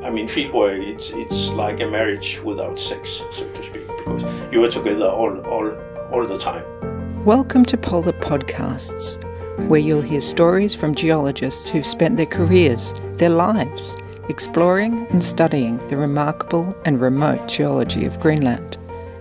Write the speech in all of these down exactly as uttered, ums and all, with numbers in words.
I mean, field work, it's it's like a marriage without sex, so to speak, because you are together all all all the time. Welcome to Polar Podcasts, where you'll hear stories from geologists who've spent their careers, their lives, exploring and studying the remarkable and remote geology of Greenland.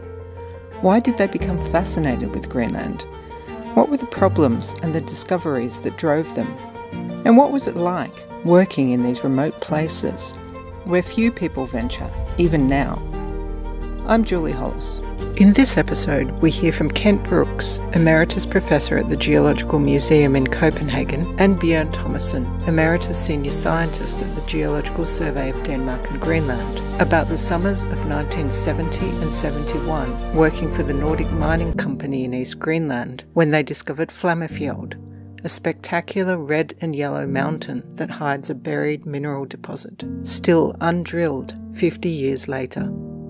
Why did they become fascinated with Greenland? What were the problems and the discoveries that drove them? And what was it like working in these remote places, where few people venture, even now? I'm Julie Hollis. In this episode, we hear from Kent Brooks, Emeritus Professor at the Geological Museum in Copenhagen, and Bjørn Thomassen, Emeritus Senior Scientist at the Geological Survey of Denmark and Greenland, about the summers of nineteen seventy and seventy-one, working for the Nordic Mining Company in East Greenland, when they discovered Flammefjord, a spectacular red and yellow mountain that hides a buried mineral deposit, still undrilled fifty years later.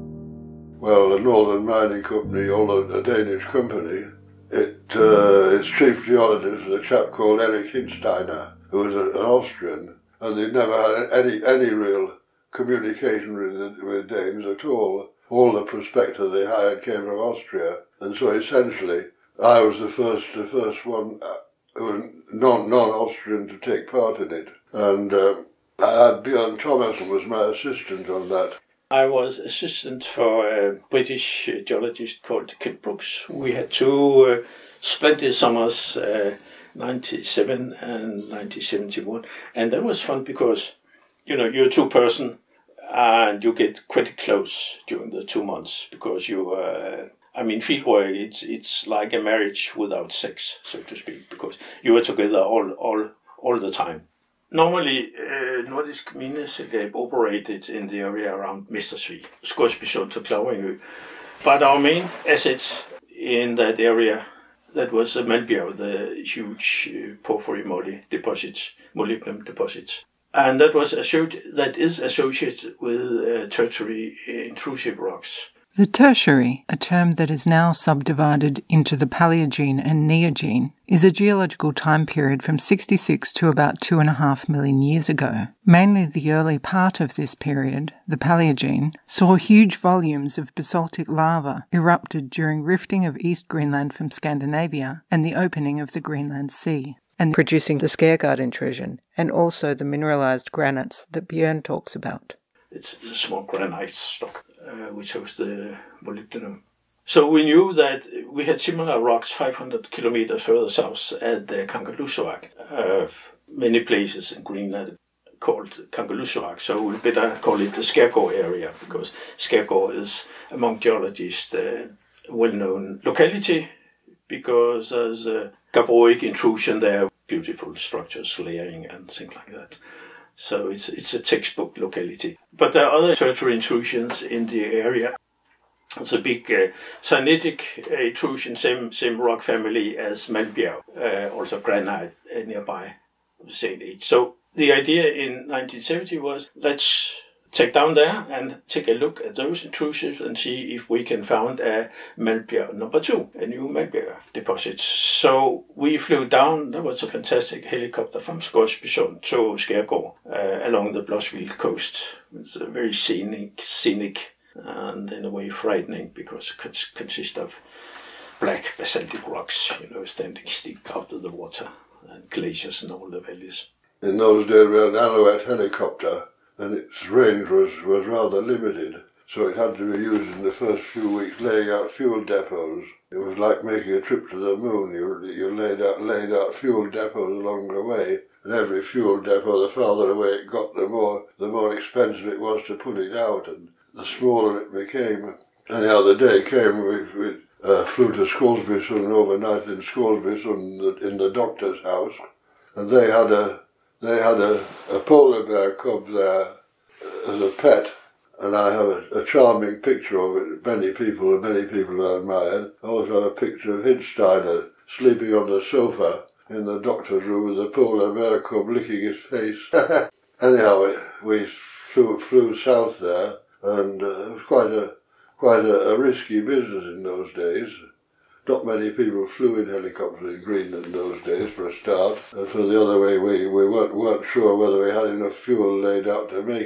Well, the Northern Mining Company, although a Danish company, it, uh, its chief geologist was a chap called Erich Hinsteiner, who was an Austrian, and they'd never had any any real communication with the, with Danes at all. All the prospectors they hired came from Austria, and so essentially I was the first the first one who was non non Austrian to take part in it, and um, I had Bjørn Thomassen was my assistant on that. I was assistant for a British geologist called Kent Brooks. We had two uh, splendid summers, uh, ninety-seven and nineteen seventy-one, and that was fun because, you know, you're a two-person and you get quite close during the two months because you, uh, I mean, field work, it's it's like a marriage without sex, so to speak, because you are together all all all the time. Normally, uh, Nordisk Mineselskab operated in the area around Mestersvig, Scoresbysund, and Clavringø. But our main assets in that area, that was uh, Malmbjerg, the huge uh, porphyry moly deposits, molybdenum deposits. And that was associated, that is associated with uh, tertiary intrusive rocks. The Tertiary, a term that is now subdivided into the Paleogene and Neogene, is a geological time period from sixty-six to about two and a half million years ago. Mainly the early part of this period, the Paleogene, saw huge volumes of basaltic lava erupted during rifting of East Greenland from Scandinavia and the opening of the Greenland Sea, and producing the Skaergård intrusion and also the mineralized granites that Bjørn talks about. It's a small granite stock uh, which hosts the molybdenum. So we knew that we had similar rocks five hundred kilometers further south at the Kangerlussuaq. Uh, many places in Greenland called Kangerlussuaq, so we better call it the Skaergård area because Skaergård is, among geologists, a well-known locality because there's a gabbroic intrusion there, beautiful structures, layering and things like that. So it's it's a textbook locality. But there are other tertiary intrusions in the area. It's a big uh, syenitic uh, intrusion, same same rock family as Malmbjerg, uh, also granite uh, nearby, of the same age. So the idea in nineteen seventy was, let's take down there and take a look at those intrusions and see if we can find a Malmbjerg number two, a new Malmbjerg deposit. So we flew down. There was a fantastic helicopter from Scoresbysund to Skaergård uh, along the Blåsville coast. It's a very scenic, scenic and in a way frightening because it consists of black basaltic rocks, you know, standing steep out of the water and glaciers in all the valleys. In those days we had an Alouette helicopter, and its range was, was rather limited, so it had to be used in the first few weeks laying out fuel depots. It was like making a trip to the moon. You, you laid out laid out fuel depots along the way, and every fuel depot, the farther away it got, the more the more expensive it was to put it out, and the smaller it became. Anyhow, the day came, we, we uh, flew to Scoresbysund, overnight in Scoresbysund in the doctor's house, and they had a They had a, a polar bear cub there as a pet, and I have a, a charming picture of it. Many people, many people have admired. I also have a picture of Hinsteiner sleeping on the sofa in the doctor's room with the polar bear cub licking his face. Anyhow, we flew, flew south there, and uh, it was quite a quite a, a risky business in those days. Not many people flew in helicopters in Greenland in those days, for a start. And for the other way, we, we weren't, weren't sure whether we had enough fuel laid out to make it.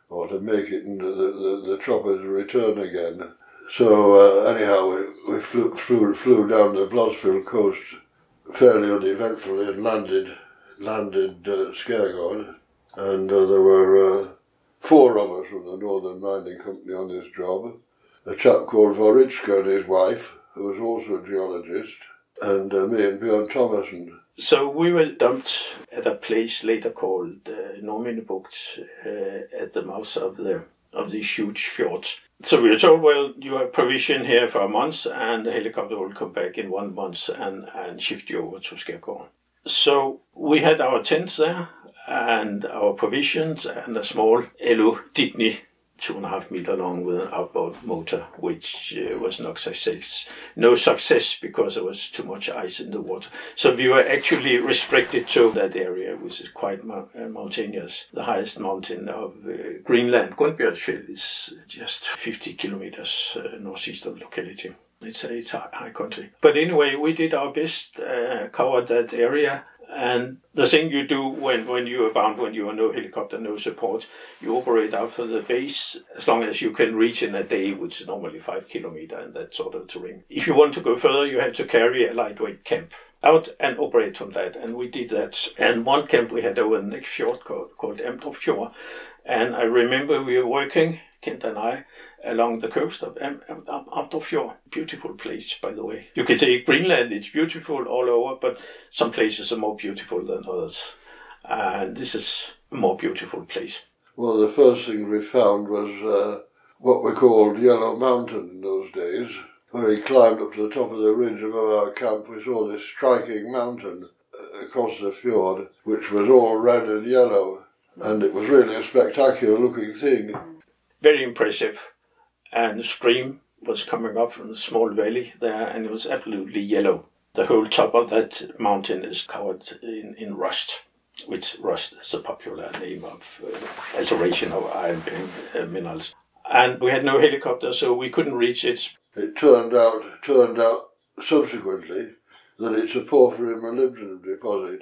or to make it into the, the, the choppers return again. So uh, anyhow, we, we flew, flew, flew down the Blossfield coast fairly uneventfully and landed, landed uh, Skergård. And uh, there were uh, four of us from the Northern Mining Company on this job. A chap called Voritska and his wife, who was also a geologist, and uh, me and Björn Thomason. So we were dumped at a place later called uh, Norminnebugt, uh, at the mouth of the of these huge fjords. So we were told, well, you have provision here for a month, and the helicopter will come back in one month and, and shift you over to Skergård. So we had our tents there, and our provisions, and a small Elo Digny, two and a half meter long with an outboard motor, which uh, was not success. No success because there was too much ice in the water. So we were actually restricted to that area, which is quite mo- uh, mountainous. The highest mountain of uh, Greenland, Gunnbjørnsfjell, is just fifty kilometers uh, northeast of the locality. It's a, it's a high country. But anyway, we did our best, uh, covered that area. And the thing you do when, when you are bound, when you are no helicopter, no support, you operate out of the base as long as you can reach in a day, which is normally five kilometers in that sort of terrain. If you want to go further, you have to carry a lightweight camp out and operate from that. And we did that. And one camp we had over the next fjord called, called Amdrup Fjord. And I remember we were working, Kent and I, along the coast of Amdrup Fjord. Beautiful place, by the way. You can say Greenland, it's beautiful all over, but some places are more beautiful than others. And this is a more beautiful place. Well, the first thing we found was uh, what we called Yellow Mountain in those days. When we climbed up to the top of the ridge above our camp, we saw this striking mountain across the fjord, which was all red and yellow. And it was really a spectacular looking thing. Very impressive. And the stream was coming up from a small valley there, and it was absolutely yellow. The whole top of that mountain is covered in, in rust, which rust is a popular name of uh, alteration of iron uh, minerals. And we had no helicopter, so we couldn't reach it. It turned out, turned out subsequently that it's a porphyry molybdenum deposit.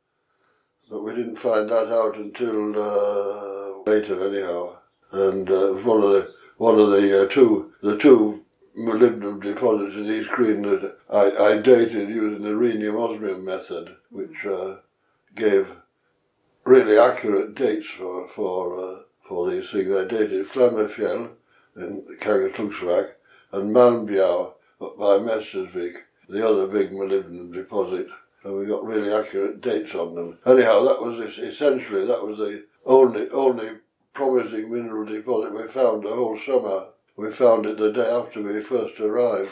But we didn't find that out until uh, later anyhow. And uh, it was one of the One of the uh, two, the two molybdenum deposits in East Green that I, I dated using the rhenium-osmium method, which uh, gave really accurate dates for for uh, for these things. I dated Flammerfjell in Kangerlussuaq and Malmbjerg up by Mestersvik, the other big molybdenum deposit, and we got really accurate dates on them. Anyhow, that was essentially that was the only only. promising mineral deposit we found the whole summer. We found it the day after we first arrived.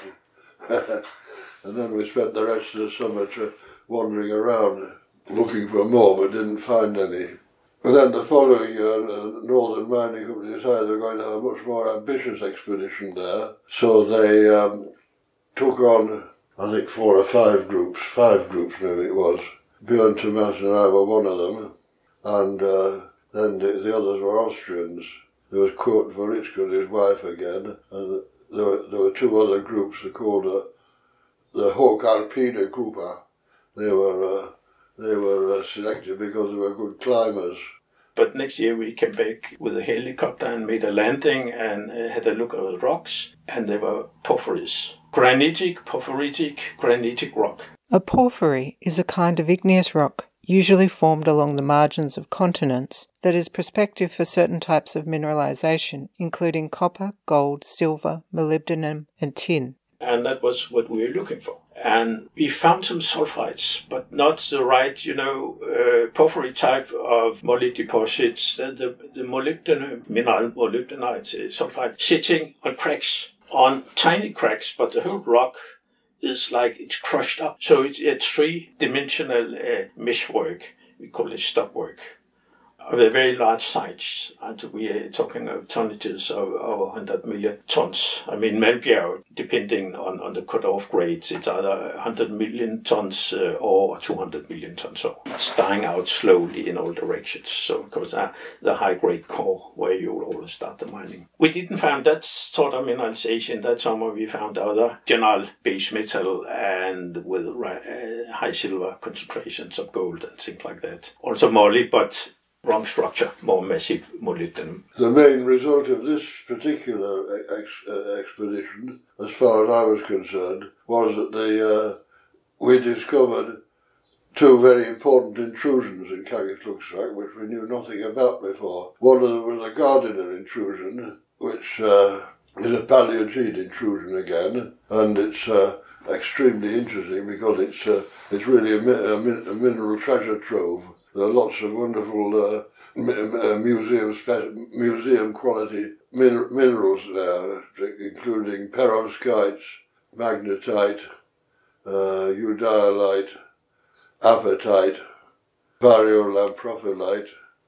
And then we spent the rest of the summer wandering around looking for more, but didn't find any. But then the following year, the Northern Mining Company decided they were going to have a much more ambitious expedition there. So they um, took on, I think, four or five groups, five groups maybe it was. Björn Thomason and I were one of them. And uh, Then the, the others were Austrians. There was Kurt Voritska and his wife again, and there were, there were two other groups called uh, the Högalpine Gruppe. They were uh, they were uh, selected because they were good climbers. But next year we came back with a helicopter and made a landing and uh, had a look at the rocks, and they were porphyries. Granitic, porphyritic, granitic rock. A porphyry is a kind of igneous rock, usually formed along the margins of continents, that is prospective for certain types of mineralization, including copper, gold, silver, molybdenum, and tin. And that was what we were looking for. And we found some sulfides, but not the right, you know, uh, porphyry type of moly deposits. The, the, the molybdenum, mineral molybdenite uh, sulfide, sitting on cracks, on tiny cracks, but the whole rock is like it's crushed up. So it's a three-dimensional uh, meshwork. We call it stockwork. Of a very large size, and we are talking of tonnages of over one hundred million tons. I mean, Malmbjerg, depending on, on the cut-off grades, it's either one hundred million tons uh, or two hundred million tons. So it's dying out slowly in all directions. So, of course, uh, the high-grade core where you will always start the mining. We didn't find that sort of mineralization that summer. We found other general base metal and with uh, high silver concentrations of gold and things like that. Also moly, but wrong structure, more massive molybdenum. The main result of this particular ex uh, expedition, as far as I was concerned, was that the, uh, we discovered two very important intrusions in Kangerlussuaq, which we knew nothing about before. One of them was the Gardiner intrusion, which uh, is a Paleogene intrusion again, and it's uh, extremely interesting because it's uh, it's really a, mi a, min a mineral treasure trove. There are lots of wonderful uh, uh, museum museum quality min minerals there, including perovskites, magnetite, uh, eudialyte, apatite, variolamprophilite,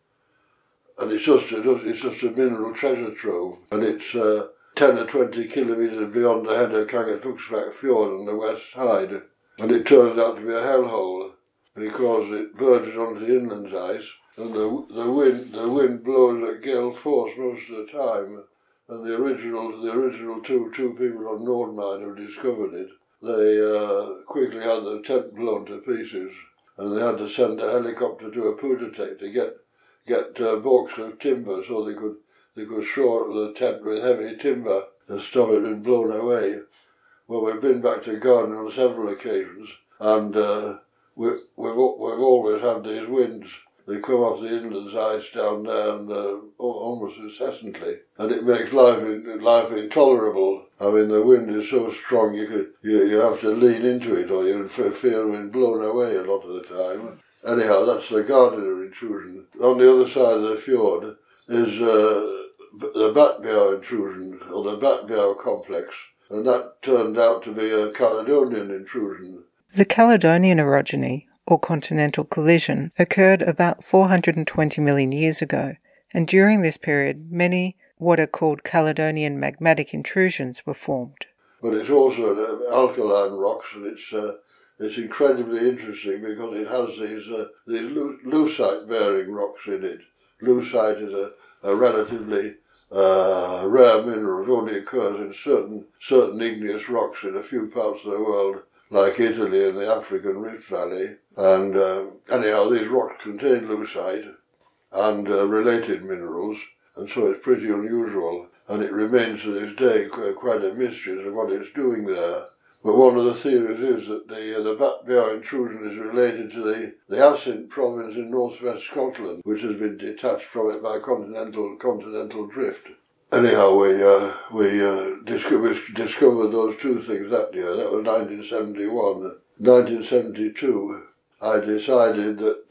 and it's just a, it's just a mineral treasure trove, and it's uh, ten or twenty kilometres beyond the head of Kangerlussuaq Fjord on the west side, and it turns out to be a hellhole because it verges onto the inland ice, and the the wind the wind blows at gale force most of the time, and the original the original two two people on Nordmine who discovered it, they uh, quickly had the tent blown to pieces, and they had to send a helicopter to a Pututek to get get uh, balks of timber so they could they could shore the tent with heavy timber to stop it being blown away. Well, we've been back to Gardiner on several occasions, and uh, we, we've we've always had these winds. They come off the inland ice down there, and uh, almost incessantly, and it makes life in, life intolerable. I mean, the wind is so strong you could you, you have to lean into it, or you fear of being blown away a lot of the time. Anyhow, that's the Gardiner intrusion. On the other side of the fjord is uh, the Batbjerg intrusion, or the Batbjerg complex, and that turned out to be a Caledonian intrusion. The Caledonian orogeny, or continental collision, occurred about four hundred twenty million years ago, and during this period many what are called Caledonian magmatic intrusions were formed. But it's also alkaline rocks, and it's uh, it's incredibly interesting because it has these uh, these leucite-bearing rocks in it. Leucite is a, a relatively uh, rare mineral. It only occurs in certain certain igneous rocks in a few parts of the world, like Italy and the African Rift Valley. And uh, anyhow, these rocks contain leucite and uh, related minerals, and so it's pretty unusual. And it remains to this day quite a mystery as to what it's doing there. But one of the theories is that the uh, the Batbjerg intrusion is related to the, the Assynt province in northwest Scotland, which has been detached from it by continental continental drift. Anyhow, we uh, we, uh, discovered, discovered those two things that year. That was nineteen seventy-one. nineteen seventy-two, I decided that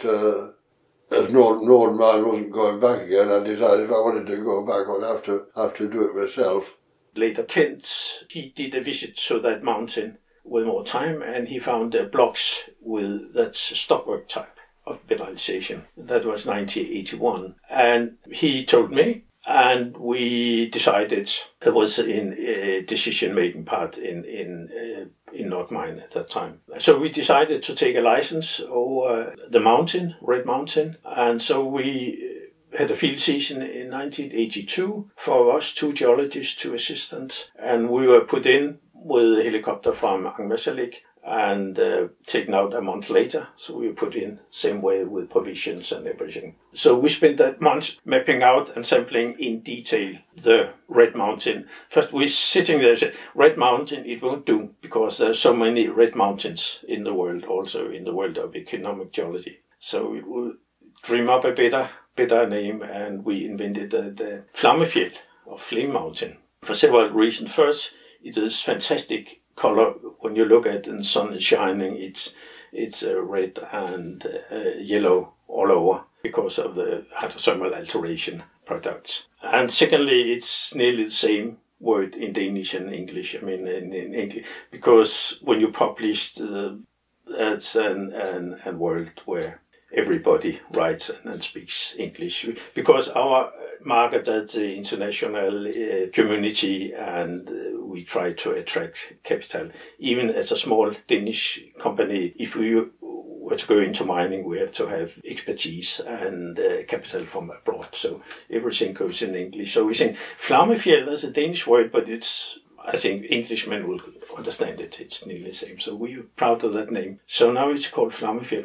uh, as Nord Nordmine wasn't going back again, I decided if I wanted to go back, I'd have to have to do it myself. Later, Kent, he did a visit to that mountain with more time, and he found uh, blocks with that stockwork type of mineralization. That was nineteen eighty-one, and he told me, and we decided it was in a decision-making part in in uh, in Nordmine at that time. So we decided to take a license over the mountain, Red Mountain, and so we had a field season in nineteen eighty-two for us, two geologists, two assistants, and we were put in with a helicopter from Angmarsalik and uh, taken out a month later. So we were put in same way with provisions and everything. So we spent that month mapping out and sampling in detail the Red Mountain. First we're sitting there and said, Red Mountain, it won't do because there's so many red mountains in the world, also in the world of economic geology. So we will dream up a better better name, and we invented the, the Flammefjell, or Flame Mountain, for several reasons. First, it is fantastic color when you look at it and the sun is shining. It's it's uh, red and uh, yellow all over because of the hydrothermal alteration products. And secondly, it's nearly the same word in Danish and English. I mean, in, in English, because when you published, uh, that's an, an a world where everybody writes and speaks English, because our market at the international uh, community, and uh, we try to attract capital. Even as a small Danish company, if we were to go into mining, we have to have expertise and uh, capital from abroad. So everything goes in English. So we think Flammefjell is a Danish word, but it's, I think Englishmen will understand it. It's nearly the same. So we're proud of that name. So now it's called Flammefjell.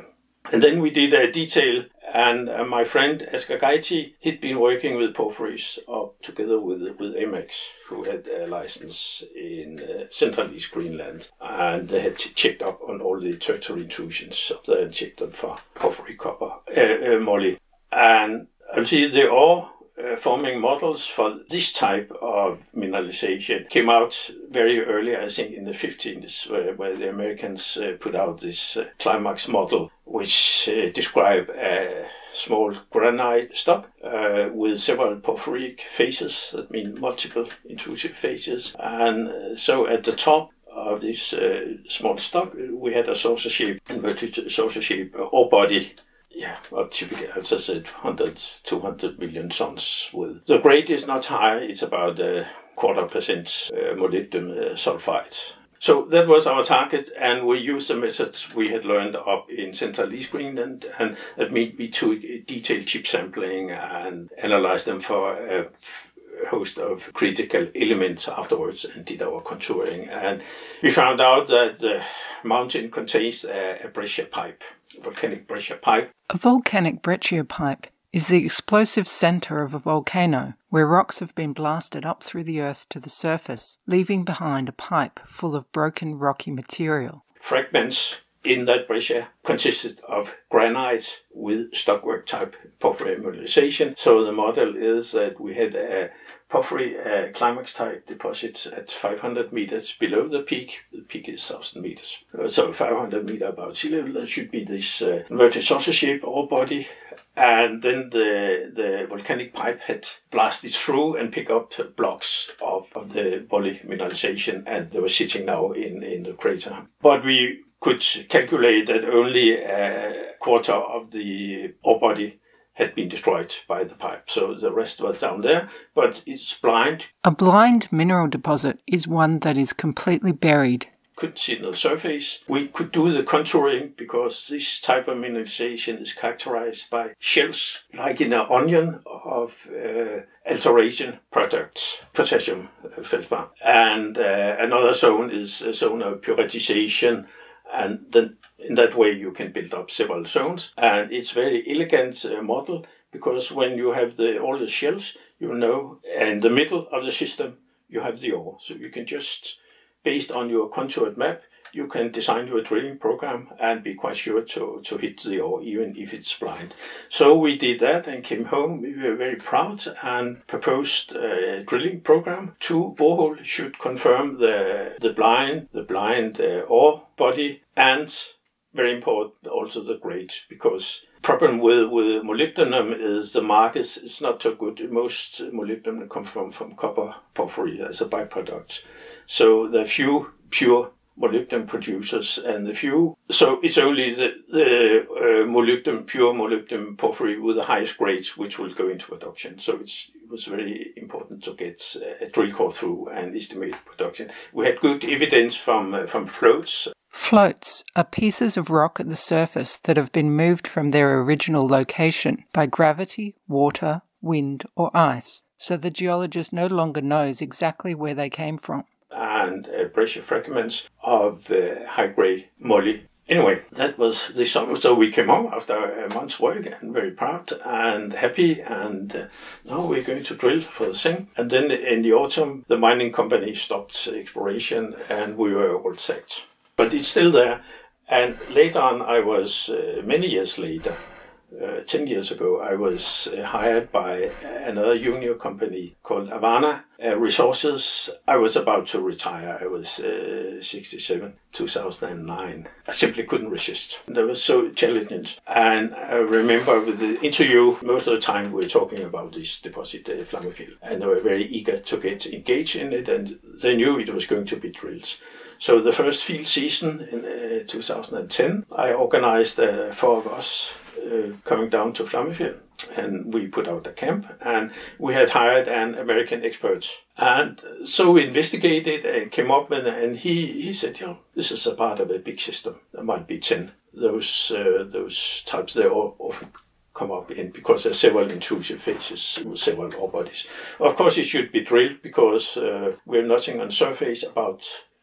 And then we did a detail, and uh, my friend Asger Geiti, he'd been working with porphyries up together with with Emex, who had a license in uh, Central East Greenland, and they had checked up on all the tertiary intrusions up there and checked them for porphyry copper, uh, uh, moly. And actually the ore uh, forming models for this type of mineralization came out very early, I think in the fifties, where, where the Americans uh, put out this uh, Climax model, which uh, describe a small granite stock uh, with several porphyric phases, that mean multiple intrusive phases. And uh, so at the top of this uh, small stock, we had a saucer shape, inverted saucer shape ore body. Yeah, well, typically, as I said, one hundred, two hundred million tons. With the grade is not high; it's about a quarter percent uh, molybdenum uh, sulfide. So that was our target, and we used the methods we had learned up in Central East Greenland, and that meant we took detailed chip sampling and analyzed them for a host of critical elements afterwards and did our contouring. And we found out that the mountain contains a, a breccia pipe, a volcanic breccia pipe. A volcanic breccia pipe is the explosive centre of a volcano where rocks have been blasted up through the earth to the surface, leaving behind a pipe full of broken rocky material. Fragments in that breccia consisted of granite with stockwork type porphyry mineralization. So the model is that we had a porphyry uh, climax type deposit at five hundred meters below the peak. The peak is one thousand meters. So five hundred meters above sea level, there should be this uh, inverted saucer shape ore body. And then the, the volcanic pipe had blasted through and picked up blocks of, of the poly mineralization, and they were sitting now in, in the crater. But we could calculate that only a quarter of the ore body had been destroyed by the pipe. So the rest was down there, but it's blind. A blind mineral deposit is one that is completely buried. Couldn't see the surface. We could do the contouring because this type of mineralization is characterized by shells, like in an onion, of uh, alteration products, potassium feldspar. And uh, another zone is a zone of pyritization, and then in that way you can build up several zones. And it's very elegant uh, model because when you have the all the shells, you know, in the middle of the system you have the ore, so you can just, based on your contoured map, you can design your drilling program and be quite sure to, to hit the ore, even if it's blind. So we did that and came home. We were very proud and proposed a drilling program. Two boreholes should confirm the, the blind, the blind uh, ore body, and very important also the grade, because problem with, with molybdenum is the market is not so good. Most molybdenum come from, from copper porphyry as a byproduct. So the few pure molybdenum producers and the few, so it's only the, the uh, molybdenum, pure molybdenum porphyry with the highest grades which will go into production. So it's, it was very important to get a drill core through and estimate production. We had good evidence from uh, from floats. Floats are pieces of rock at the surface that have been moved from their original location by gravity, water, wind or ice, so the geologist no longer knows exactly where they came from. And uh, breccia fragments of uh, high-grade moly. Anyway, that was the summer. So we came home after a month's work and very proud and happy. And uh, now we're going to drill for the thing. And then in the autumn, the mining company stopped exploration and we were all sacked. But it's still there. And later on, I was, uh, many years later, Uh, ten years ago, I was uh, hired by another junior company called Avana uh, Resources. I was about to retire. I was uh, sixty-seven, two thousand nine. I simply couldn't resist. That was so challenging. And I remember with the interview, most of the time we were talking about this deposit, uh, Flammefjell, and they were very eager to get engaged in it, and they knew it was going to be drills. So the first field season in uh, two thousand ten, I organized uh, four of us Uh, coming down to Flammefjell, and we put out a camp, and we had hired an American expert, and so we investigated and came up with, and he, he said, yeah, this is a part of a big system. There might be ten. Those uh, those types, they all often come up in because there are several intrusive phases with several ore bodies. Of course, it should be drilled because uh, we have nothing on surface about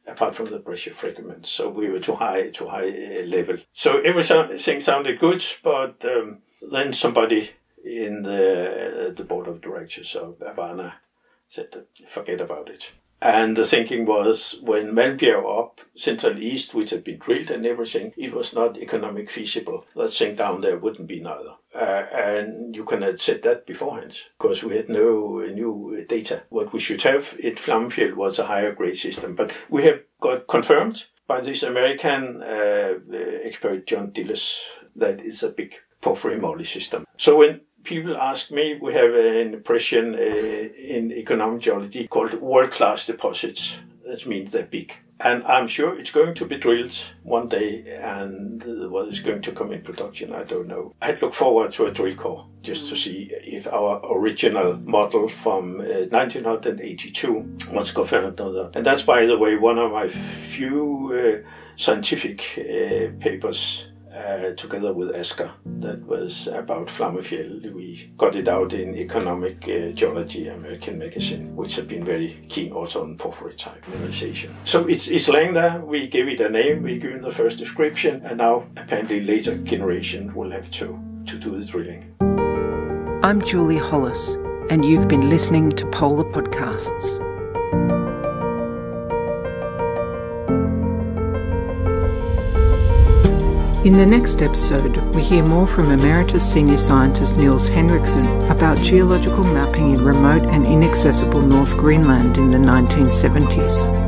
apart from the pressure fragments. So we were too high, too high uh, level. So everything sounded good, but um, then somebody in the, uh, the board of directors of Havana said, forget about it. And the thinking was, when Malmbjerg up Central East, which had been drilled and everything, it was not economic feasible. That thing down there wouldn't be neither. Uh, and you can have said that beforehand, because we had no uh, new data. What we should have at Flammenfjeld was a higher grade system. But we have got confirmed by this American uh, expert, John Dillis, that it's a big porphyry moly system. So when people ask me, we have an impression uh, in economic geology called world-class deposits. That means they're big. And I'm sure it's going to be drilled one day, and what is going to come in production, I don't know. I'd look forward to a drill core just to see if our original model from uh, nineteen eighty-two was confirmed or not. And that's, by the way, one of my few uh, scientific uh, papers Uh, together with Asger, that was about Flammenfjeld. We got it out in Economic uh, Geology, American magazine, which have been very keen also on porphyry type mineralization. So it's, it's laying there. We gave it a name, we gave it the first description, and now apparently later generation will have to, to do the drilling. I'm Julie Hollis, and you've been listening to Polar Podcasts. In the next episode, we hear more from Emeritus Senior Scientist Niels Henriksen about geological mapping in remote and inaccessible North Greenland in the nineteen seventies.